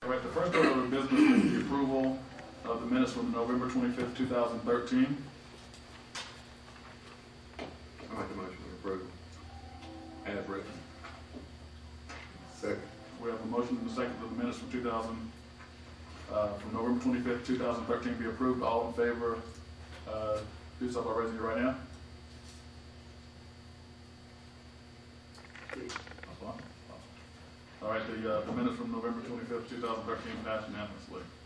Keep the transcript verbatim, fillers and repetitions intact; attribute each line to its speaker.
Speaker 1: All right, the first order of business is the approval of the minutes from November twenty-fifth, two thousand thirteen.
Speaker 2: I make the motion to approve. As written. Second.
Speaker 1: We have a motion and a second that the minutes from two thousand, uh, from November twenty-fifth, two thousand thirteen be approved. All in favor, uh, do so by raising your right hand. That's fine. All right, the, uh, the minutes from November twenty-fifth, two thousand thirteen passed unanimously.